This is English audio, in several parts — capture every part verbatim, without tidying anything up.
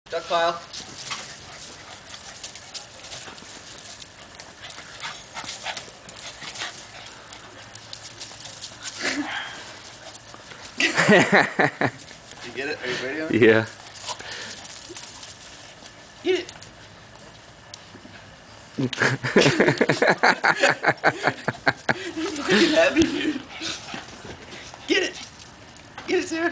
Duck pile. You get it? Are you videoing? Yeah. Get it! He's fucking happy, dude. Get it! Get it, Sarah!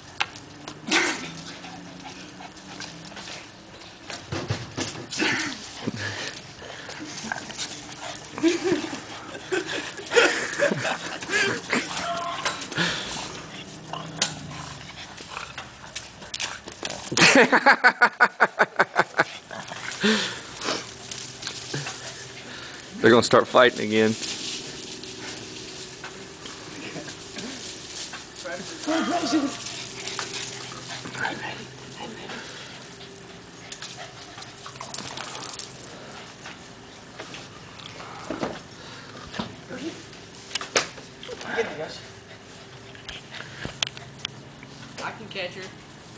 They're gonna start fighting again. I can catch her.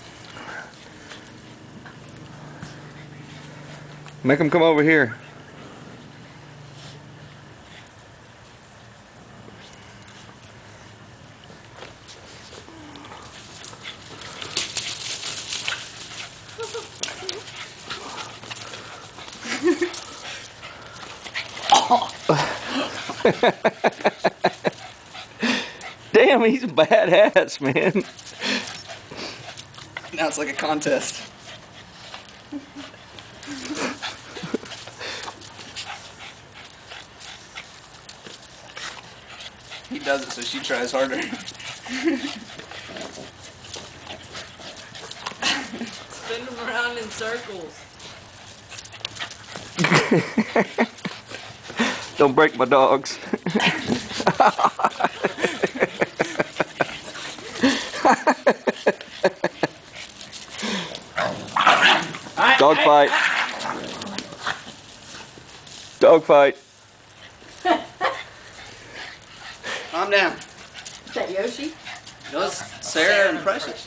Make them come over here. Damn, he's a badass, man. Now it's like a contest. He does it so she tries harder. Spin them around in circles. Don't break my dogs. Dog fight. Dog fight. Calm down. Is that Yoshi? Those Sarah and Precious.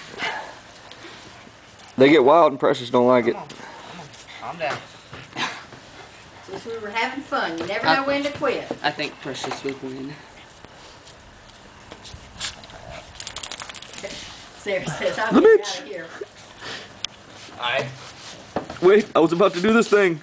They get wild and Precious don't like it. Calm down. Since we were having fun, you never know when to quit. I think Precious would win. Sarah says, I'm The getting bitch. out of here. Alright. Wait, I was about to do this thing.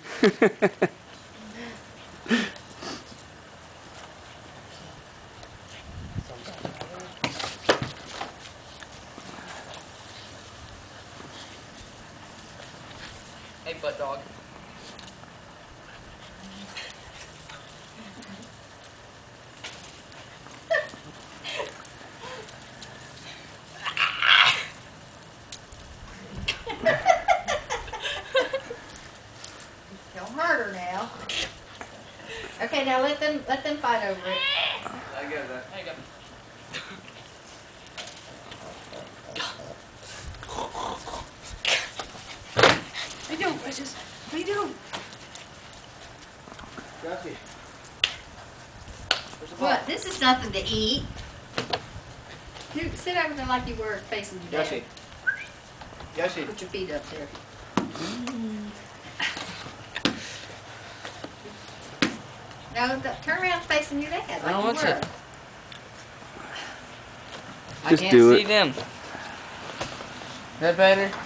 Hey, butt dog. Don't hurt her now. Okay, now let them let them fight over it. I get that. There you go. What are you doing, Precious? What are you doing? Yoshi. What? This is nothing to eat. You sit over there like you were facing your dad. Yoshi. Yoshi. Put your feet up there. No, the, turn around facing your dad like I don't you want were. to. I Just can't do see it. them. Is that better?